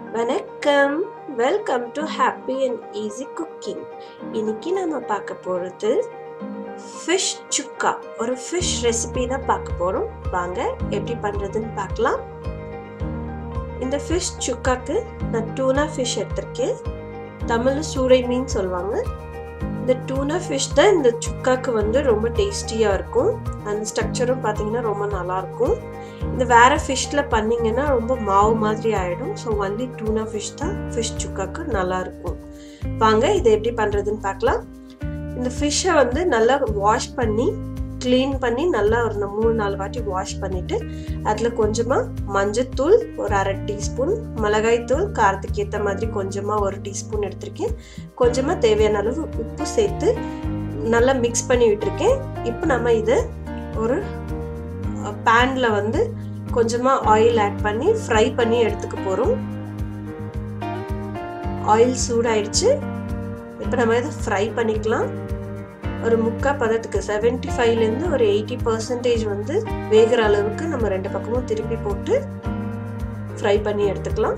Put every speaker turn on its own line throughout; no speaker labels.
வணக்கம், welcome to happy and easy cooking. இன்னைக்கு நம்ம பார்க்க போகிறது ஃபிஷ் சுக்கா, ஒரு ஃபிஷ் ரெசிபி தான் பார்க்க போகிறோம். வாங்க எப்படி பண்ணுறதுன்னு பார்க்கலாம். இந்த ஃபிஷ் சுக்காக்கு நான் டூனா ஃபிஷ் எடுத்திருக்கேன். தமிழில் சூறை மீன் சொல்லுவாங்க. இந்த டூனா ஃபிஷ் தான் இந்த சுக்காக்கு வந்து ரொம்ப டேஸ்டியாக இருக்கும். அந்த ஸ்ட்ரக்சரும் பார்த்தீங்கன்னா ரொம்ப நல்லாயிருக்கும். இந்த வேறு ஃபிஷ்ஷில் பண்ணிங்கன்னா ரொம்ப மாவு மாதிரி ஆகிடும். ஸோ ஒன்லி டூனா ஃபிஷ் தான் ஃபிஷ் சுக்காக்கு நல்லாயிருக்கும். வாங்க இதை எப்படி பண்ணுறதுன்னு பார்க்கலாம். இந்த ஃபிஷ்ஷை வந்து நல்லா வாஷ் பண்ணி க்ளீன் பண்ணி நல்லா ஒரு 3-4 வாட்டி வாஷ் பண்ணிவிட்டு அதில் கொஞ்சமாக மஞ்சத்தூள் ஒரு 1/2 டீஸ்பூன், மிளகாய்த்தூள் காரத்துக்கு ஏற்ற மாதிரி கொஞ்சமாக 1 டீஸ்பூன் எடுத்திருக்கேன், கொஞ்சமாக தேவையான அளவு உப்பு சேர்த்து நல்லா மிக்ஸ் பண்ணி விட்டுருக்கேன். இப்போ நம்ம இதை ஒரு பேனில் வந்து கொஞ்சமாக ஆயில் ஆட் பண்ணி ஃப்ரை பண்ணி எடுத்துக்க போகிறோம். ஆயில் சூடாயிடுச்சு. இப்போ நம்ம இதை ஃப்ரை பண்ணிக்கலாம். ஒரு 3/4 பதத்துக்கு 75லேருந்து ஒரு 80% வந்து வேகிற அளவுக்கு நம்ம 2 பக்கமும் திருப்பி போட்டு ஃப்ரை பண்ணி எடுத்துக்கலாம்.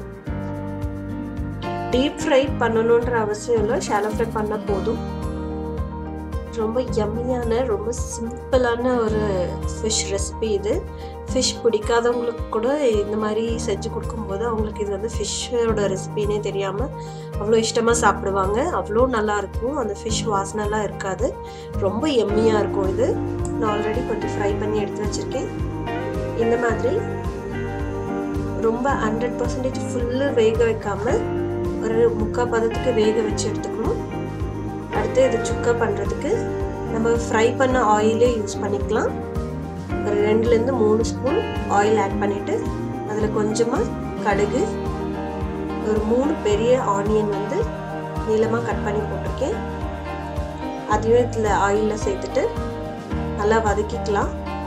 டீப் ஃப்ரை பண்ணணுன்ற அவசியம் இல்லை, ஷாலோ ஃப்ரை பண்ணால் போதும். ரொம்ப யம்மியான ரொம்ப சிம்பிளான ஒரு ஃபிஷ் ரெசிபி இது. ஃபிஷ் பிடிக்காதவங்களுக்கு கூட இந்த மாதிரி செஞ்சு கொடுக்கும்போது அவங்களுக்கு இது வந்து ஃபிஷ்ஷோட ரெசிபின்னே தெரியாமல் அவ்வளோ இஷ்டமாக சாப்பிடுவாங்க. அவ்வளோ நல்லாயிருக்கும். அந்த ஃபிஷ் வாசனைலாம் இருக்காது. ரொம்ப யம்மியாக இருக்கும் இது. நான் ஆல்ரெடி கொஞ்சம் ஃப்ரை பண்ணி எடுத்து வச்சுருக்கேன். இந்த மாதிரி ரொம்ப 100% ஃபுல்லு வேக வைக்காமல் ஒரு 3/4 பதத்துக்கு வேக வச்சு எடுத்துக்கணும். அடுத்து இது சுக்கா பண்ணுறதுக்கு நம்ம ஃப்ரை பண்ண ஆயிலே யூஸ் பண்ணிக்கலாம். ஒரு 2லேருந்து 3 ஸ்பூன் ஆயில் ஆட் பண்ணிவிட்டு அதில் கொஞ்சமாக கடுகு, ஒரு 3 பெரிய ஆனியன் வந்து நீளமாக கட் பண்ணி போட்டிருக்கேன். அதையும் இதில் ஆயிலில் சேர்த்துட்டு நல்லா வதக்கிக்கலாம்.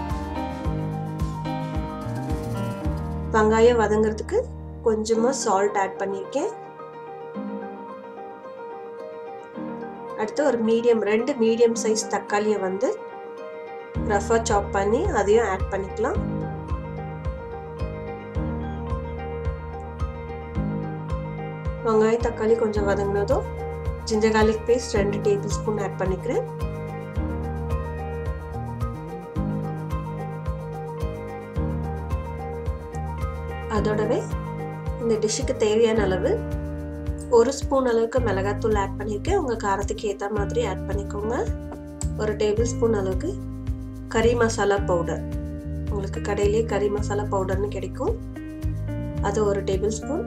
வெங்காயம் வதங்கிறதுக்கு கொஞ்சமாக சால்ட் ஆட் பண்ணியிருக்கேன். அடுத்து ஒரு 2 மீடியம் சைஸ் தக்காளியை வந்து ரஃபாக சாப் பண்ணி அதையும் ஆட் பண்ணிக்கலாம். வெங்காயம் தக்காளி கொஞ்சம் வதங்கினதும் ginger garlic paste 2 tablespoon add பண்ணிக்கிறேன். அதோடவே இந்த டிஷ்ஷுக்கு தேவையான அளவு 1 ஸ்பூன் அளவுக்கு மிளகாத்தூள் ஆட் பண்ணியிருக்கேன். உங்கள் காரத்துக்கு ஏற்ற மாதிரி ஆட் பண்ணிக்கோங்க. 1 டேபிள் ஸ்பூன் அளவுக்கு கறி மசாலா பவுடர், உங்களுக்கு கடையிலே கறி மசாலா பவுடர்னு கிடைக்கும், அது 1 டேபிள் ஸ்பூன்.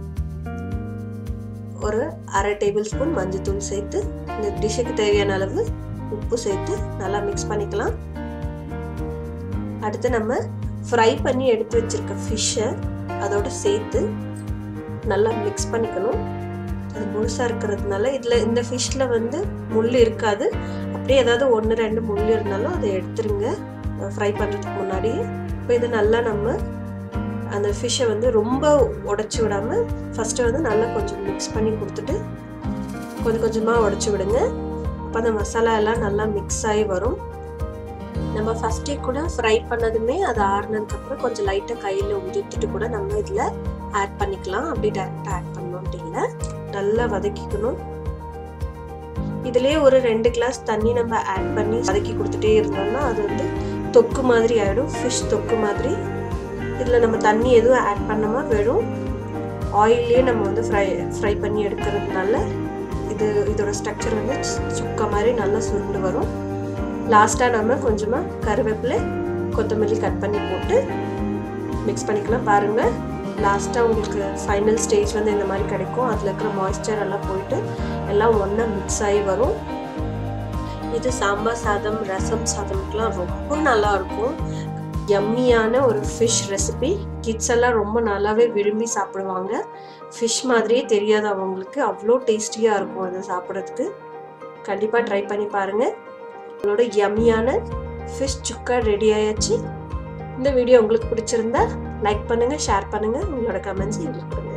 ஒரு 1/2 டேபிள் ஸ்பூன் மஞ்சத்தூள் சேர்த்து இந்த டிஷ்ஷுக்கு தேவையான அளவு உப்பு சேர்த்து நல்லா மிக்ஸ் பண்ணிக்கலாம். அடுத்து நம்ம ஃப்ரை பண்ணி எடுத்து வச்சிருக்க ஃபிஷ்ஷை அதோட சேர்த்து நல்லா மிக்ஸ் பண்ணிக்கணும். அது முழுசாக இருக்கிறதுனால இதில் இந்த ஃபிஷ்ஷில் வந்து முள் இருக்காது. அப்படியே ஏதாவது 1-2 முள் இருந்தாலும் அதை எடுத்துருங்க ஃப்ரை பண்ணுறதுக்கு முன்னாடி. இப்போ இதை நல்லா நம்ம அந்த ஃபிஷ்ஷை வந்து ரொம்ப உடச்சி விடாமல் ஃபஸ்ட்டு வந்து நல்லா கொஞ்சம் மிக்ஸ் பண்ணி கொடுத்துட்டு கொஞ்சம் கொஞ்சமாக உடச்சி விடுங்க. அப்போ அந்த மசாலா எல்லாம் நல்லா மிக்ஸ் ஆகி வரும். நம்ம ஃபஸ்ட்டே கூட ஃப்ரை பண்ணதுமே அது ஆறுனதுக்கப்புறம் கொஞ்சம் லைட்டாக கையில் உதிர்த்துட்டு கூட நம்ம இதில் ஆட் பண்ணிக்கலாம். அப்படி டேரெக்டாக ஆட் பண்ணோன்ட்டு இல்லை, நல்லா வதக்கிக்கணும். இதுலேயே ஒரு 2 கிளாஸ் தண்ணி நம்ம ஆட் பண்ணி வதக்கி கொடுத்துட்டே இருந்தோம்னா அது வந்து தொக்கு மாதிரி ஆகிடும், ஃபிஷ் தொக்கு மாதிரி. இதில் நம்ம தண்ணி எதுவும் ஆட் பண்ணாமல் வெறும் ஆயிலே நம்ம வந்து ஃப்ரை பண்ணி எடுக்கிறதுனால இதோட ஸ்ட்ரக்சர் வந்து சுக்கா மாதிரி நல்லா சுருண்டு வரும். லாஸ்ட்டாக நம்ம கொஞ்சமாக கருவேப்பிலை கொத்தமல்லி கட் பண்ணி போட்டு மிக்ஸ் பண்ணிக்கலாம். பாருங்கள், லாஸ்ட்டாக உங்களுக்கு ஃபைனல் ஸ்டேஜ் வந்து இந்த மாதிரி கிடைக்கும். அதில் இருக்கிற மாய்ஸ்சர் எல்லாம் போயிட்டு எல்லாம் ஒன்றா மிக்ஸ் ஆகி வரும். இது சாம்பார் சாதம், ரசம் சாதம்க்குலாம் ரொம்ப நல்லாயிருக்கும். யம்மியான ஒரு ஃபிஷ் ரெசிபி. கிட்ஸ் எல்லாம் ரொம்ப நல்லாவே விரும்பி சாப்பிடுவாங்க. ஃபிஷ் மாதிரியே தெரியாது அவங்களுக்கு, அவ்வளோ டேஸ்டியாக இருக்கும் அது சாப்பிட்றதுக்கு. கண்டிப்பாக ட்ரை பண்ணி பாருங்கள். உங்களோட யம்மியான ஃபிஷ் சுக்கா ரெடி ஆயாச்சு. இந்த வீடியோ உங்களுக்கு பிடிச்சிருந்தா லைக் பண்ணுங்கள், ஷேர் பண்ணுங்கள், உங்களோட கமெண்ட்ஸ் எங்களுக்கு கொடுங்க.